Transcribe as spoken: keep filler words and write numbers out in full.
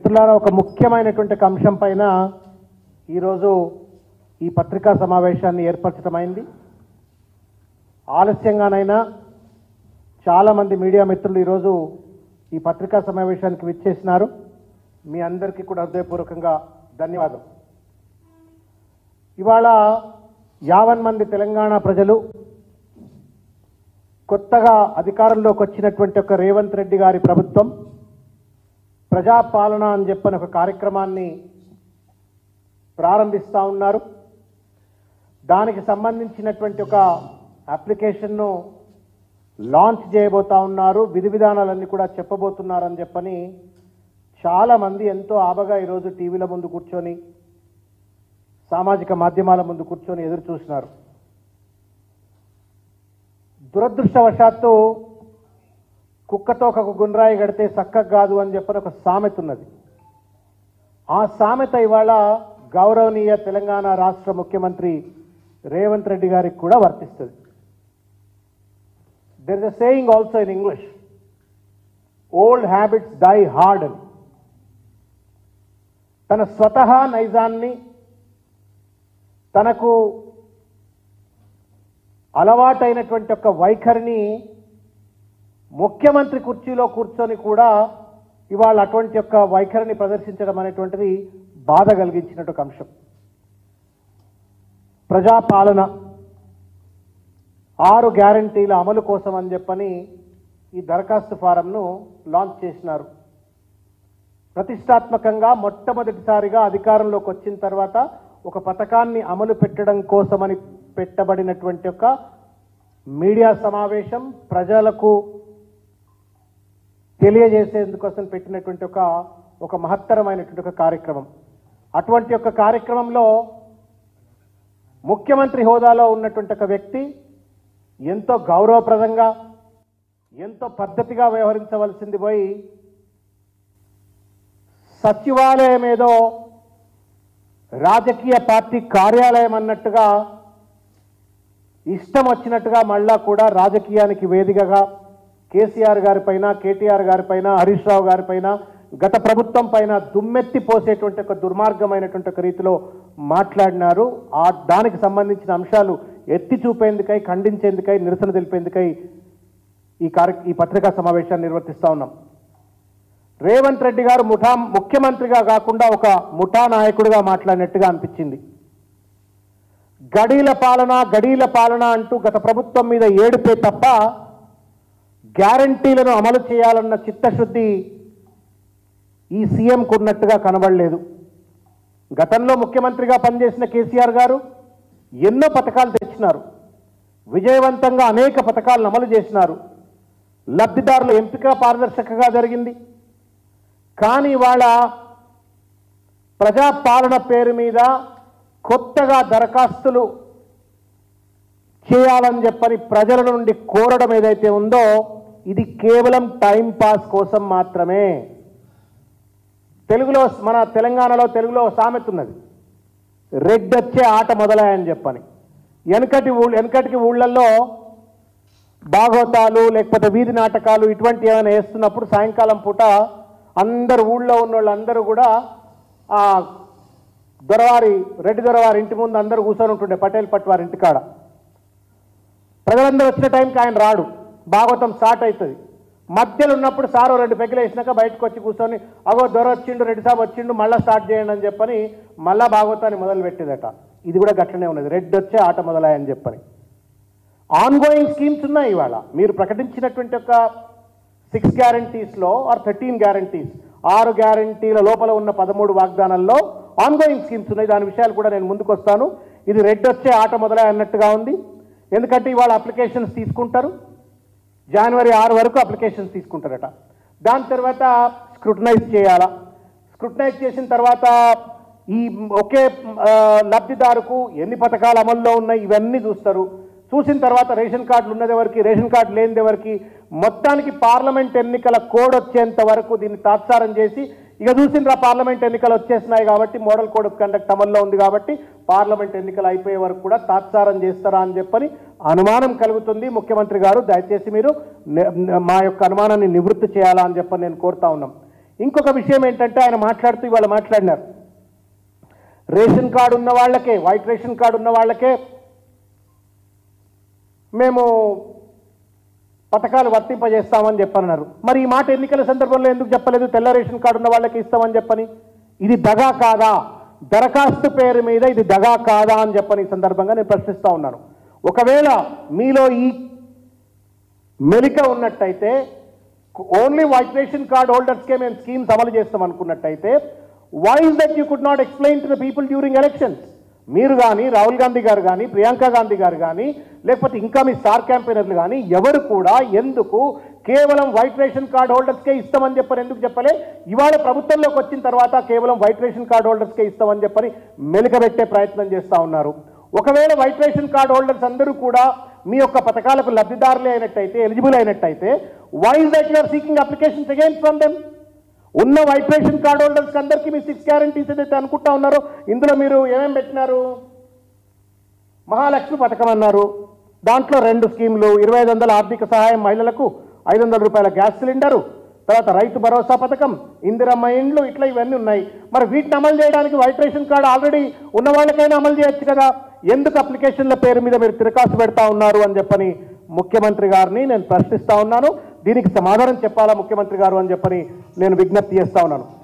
మిత్రులారా, ఒక ముఖ్యమైనటువంటి అంశం పైన ఈరోజు ఈ పత్రికా సమావేశాన్ని ఏర్పరచడమైంది. ఆలస్యంగానైనా చాలామంది మీడియా మిత్రులు ఈరోజు ఈ పత్రికా సమావేశానికి విచ్చేసినారు. మీ అందరికీ కూడా హృదయపూర్వకంగా ధన్యవాదం. ఇవాళ యావన్ మంది తెలంగాణ ప్రజలు కొత్తగా అధికారంలోకి వచ్చినటువంటి ఒక రేవంత్ రెడ్డి గారి ప్రభుత్వం ప్రజాపాలన అని చెప్పని ఒక కార్యక్రమాన్ని ప్రారంభిస్తూ ఉన్నారు. దానికి సంబంధించినటువంటి ఒక అప్లికేషన్ను లాంచ్ చేయబోతా ఉన్నారు. విధి విధానాలన్నీ కూడా చెప్పబోతున్నారని చెప్పని చాలామంది ఎంతో ఆబగా ఈరోజు టీవీల ముందు కూర్చొని సామాజిక మాధ్యమాల ముందు కూర్చొని ఎదురు చూస్తున్నారు. దురదృష్టవశాత్తు కుక్కతో ఒక గుండ్రాయి గడితే చక్కగా కాదు అని చెప్పని ఒక సామెత ఉన్నది. ఆ సామెత ఇవాళ గౌరవనీయ తెలంగాణ రాష్ట్ర ముఖ్యమంత్రి రేవంత్ రెడ్డి గారికి కూడా వర్తిస్తుంది. There is a saying also in English, old habits die hard అని. తన స్వతహా నైజాన్ని, తనకు అలవాటైనటువంటి ఒక వైఖరిని ముఖ్యమంత్రి కుర్చీలో కూర్చొని కూడా ఇవాళ అటువంటి యొక్క వైఖరిని ప్రదర్శించడం అనేటువంటిది బాధ కలిగించినట్టు ఒక అంశం. ప్రజాపాలన ఆరు గ్యారంటీల అమలు కోసం అని చెప్పని ఈ దరఖాస్తు ఫారంను లాంచ్ చేసినారు. ప్రతిష్టాత్మకంగా మొట్టమొదటిసారిగా అధికారంలోకి వచ్చిన తర్వాత ఒక పథకాన్ని అమలు పెట్టడం కోసమని పెట్టబడినటువంటి ఒక మీడియా సమావేశం, ప్రజలకు తెలియజేసేందుకోసం పెట్టినటువంటి ఒక ఒక మహత్తరమైనటువంటి ఒక కార్యక్రమం. అటువంటి ఒక కార్యక్రమంలో ముఖ్యమంత్రి హోదాలో ఉన్నటువంటి ఒక వ్యక్తి ఎంతో గౌరవప్రదంగా, ఎంతో పద్ధతిగా వ్యవహరించవలసింది పోయి సచివాలయం ఏదో రాజకీయ పార్టీ కార్యాలయం అన్నట్టుగా ఇష్టం వచ్చినట్టుగా మళ్ళా కూడా రాజకీయానికి వేదికగా కేసీఆర్ గారి పైన, కేటీఆర్ గారి పైన, హరీష్ రావు గారి పైన, గత ప్రభుత్వం పైన దుమ్మెత్తి పోసేటువంటి ఒక దుర్మార్గమైనటువంటి ఒక రీతిలో మాట్లాడినారు. ఆ దానికి సంబంధించిన అంశాలు ఎత్తి చూపేందుకై, ఖండించేందుకై, నిరసన తెలిపేందుకై ఈ కార్య ఈ పత్రికా సమావేశాన్ని నిర్వర్తిస్తూ ఉన్నాం. రేవంత్ రెడ్డి గారు ముఠా ముఖ్యమంత్రిగా కాకుండా ఒక ముఠా నాయకుడిగా మాట్లాడినట్టుగా అనిపించింది. గడీల పాలన గడీల పాలన అంటూ గత ప్రభుత్వం మీద ఏడుపే తప్ప గ్యారంటీలను అమలు చేయాలన్న చిత్తశుద్ధి ఈ సీఎంకు ఉన్నట్టుగా కనబడలేదు. గతంలో ముఖ్యమంత్రిగా పనిచేసిన కేసీఆర్ గారు ఎన్నో పథకాలు తెచ్చినారు. విజయవంతంగా అనేక పథకాలను అమలు చేసినారు. లబ్ధిదారుల ఎంపిక పారదర్శకంగా జరిగింది. కానీ ఇవాళ ప్రజాపాలన పేరు మీద కొత్తగా దరఖాస్తులు చేయాలని చెప్పని ప్రజల నుండి కోరడం ఏదైతే ఉందో ఇది కేవలం టైం పాస్ కోసం మాత్రమే. తెలుగులో, మన తెలంగాణలో తెలుగులో సామెత ఉన్నది, రెడ్డొచ్చే ఆట మొదలాయని చెప్పని. వెనకటి ఊళ్ళ వెనకటికి ఊళ్ళల్లో భాగవతాలు లేకపోతే వీధి నాటకాలు ఇటువంటి ఏమైనా వేస్తున్నప్పుడు సాయంకాలం పూట అందరు ఊళ్ళో ఉన్న వాళ్ళు అందరూ కూడా ఆ దొరవారి రెడ్డి దొరవారి ఇంటి ముందు అందరూ కూర్చొని ఉంటుండే, పటేల్ పట్వారి ఇంటికాడ. ప్రజలందరూ వచ్చిన టైంకి ఆయన రాడు, భాగవతం స్టార్ట్ అవుతుంది. మధ్యలో ఉన్నప్పుడు సారో రెండు పెగ్గులు వేసినాక బయటకు వచ్చి కూర్చొని అగో దొర వచ్చిండు, రెడ్డి సాబ్ వచ్చిండు, మళ్ళీ స్టార్ట్ చేయండి అని చెప్పని మళ్ళా భాగవతాన్ని మొదలు పెట్టేదట. ఇది కూడా గట్లనే ఉన్నది, రెడ్డి వచ్చే ఆట మొదలాయని చెప్పని. ఆన్ గోయింగ్ స్కీమ్స్ ఉన్నాయి. ఇవాళ మీరు ప్రకటించినటువంటి ఒక సిక్స్ గ్యారంటీస్లో ఆర్ థర్టీన్ గ్యారంటీస్, ఆరు గ్యారంటీల లోపల ఉన్న పదమూడు వాగ్దానాల్లో ఆన్ గోయింగ్ స్కీమ్స్ ఉన్నాయి. దాని విషయాలు కూడా నేను ముందుకు వస్తాను. ఇది రెడ్డి వచ్చే ఆట మొదలై అన్నట్టుగా ఉంది. ఎందుకంటే ఇవాళ అప్లికేషన్స్ తీసుకుంటారు, జనవరి ఆరు వరకు అప్లికేషన్స్ తీసుకుంటారట. దాని తర్వాత స్క్రూటనైజ్ చేయాలా. స్క్రూటనైజ్ చేసిన తర్వాత ఈ ఒకే లబ్ధిదారుకు ఎన్ని పథకాలు అమల్లో ఉన్నాయి ఇవన్నీ చూస్తారు. చూసిన తర్వాత రేషన్ కార్డులు ఉన్నది ఎవరికి, రేషన్ కార్డు లేనిది ఎవరికి, మొత్తానికి పార్లమెంట్ ఎన్నికల కోడ్ వచ్చేంత వరకు దీన్ని తాత్సారం చేసి ఇక చూసినరా పార్లమెంట్ ఎన్నికలు వచ్చేస్తున్నాయి కాబట్టి మోడల్ కోడ్ ఆఫ్ కండక్ట్ అమల్లో ఉంది కాబట్టి పార్లమెంట్ ఎన్నికలు అయిపోయే వరకు కూడా తాత్సారం చేస్తారా అని చెప్పని అనుమానం కలుగుతుంది. ముఖ్యమంత్రి గారు దయచేసి మీరు మా యొక్క అనుమానాన్ని నివృత్తి చేయాలా అని చెప్పని నేను కోరుతా ఉన్నాం. ఇంకొక విషయం ఏంటంటే ఆయన మాట్లాడుతూ ఇవాళ మాట్లాడినారు, రేషన్ కార్డు ఉన్న వాళ్ళకే, వైట్ రేషన్ కార్డు ఉన్న వాళ్ళకే మేము పథకాలు వర్తింపజేస్తామని చెప్పన్నారు. మరి ఈ మాట ఎన్నికల సందర్భంలో ఎందుకు చెప్పలేదు? తెల్ల రేషన్ కార్డు ఉన్న వాళ్ళకి ఇస్తామని చెప్పని. ఇది దగా కాదా? దరఖాస్తు పేరు మీద ఇది దగా కాదా అని చెప్పని ఈ సందర్భంగా నేను ప్రశ్నిస్తూ ఉన్నాను. ఒకవేళ మీలో ఈ మెలిక ఉన్నట్టయితే ఓన్లీ వైట్ రేషన్ కార్డ్ హోల్డర్స్కే మేము స్కీమ్స్ అమలు చేస్తాం అనుకున్నట్టయితే why is that you could not explain to the people during elections? మీరు కానీ, రాహుల్ గాంధీ గారు కానీ, ప్రియాంక గాంధీ గారు కానీ, లేకపోతే ఇంకా మీ స్టార్ క్యాంపెయినర్లు కానీ ఎవరు కూడా ఎందుకు కేవలం వైట్ రేషన్ కార్డ్ హోల్డర్స్కే ఇస్తామని చెప్పని ఎందుకు చెప్పలే? ఇవాళ ప్రభుత్వంలోకి వచ్చిన తర్వాత కేవలం వైట్ రేషన్ కార్డ్ హోల్డర్స్కే ఇస్తామని చెప్పని మెలికబెట్టే ప్రయత్నం చేస్తూ ఉన్నారు. ఒకవేళ వైట్ రేషన్ కార్డ్ హోల్డర్స్ అందరూ కూడా మీ యొక్క పథకాలకు లబ్ధిదారులే అయినట్టయితే, ఎలిజిబుల్ అయినట్టయితే why is that you are seeking applications again from them? ఉన్న వైట్ రేషన్ కార్డ్ హోల్డర్స్ అందరికీ మీ సిక్స్ గ్యారంటీస్ ఏదైతే అనుకుంటా ఉన్నారో ఇందులో మీరు ఏమేమి పెట్టినారు? మహాలక్ష్మి పథకం అన్నారు, దాంట్లో రెండు స్కీములు, ఇరవై ఐదు వందల ఆర్థిక సహాయం మహిళలకు, ఐదు వందల రూపాయల గ్యాస్ సిలిండరు, తర్వాత రైతు భరోసా పథకం, ఇందిరమ్మ ఇండ్లు, ఇట్లా ఇవన్నీ ఉన్నాయి. మరి వీటిని అమలు చేయడానికి వైట్ రేషన్ కార్డు ఆల్రెడీ ఉన్న వాళ్ళకైనా అమలు చేయొచ్చు కదా, ఎందుకు అప్లికేషన్ల పేరు మీద మీరు తిరకాసు పెడతా ఉన్నారు అని చెప్పని ముఖ్యమంత్రి గారిని నేను ప్రశ్నిస్తా ఉన్నాను. దీనికి సమాధానం చెప్పాలా ముఖ్యమంత్రి గారు అని చెప్పని నేను విజ్ఞప్తి చేస్తా ఉన్నాను.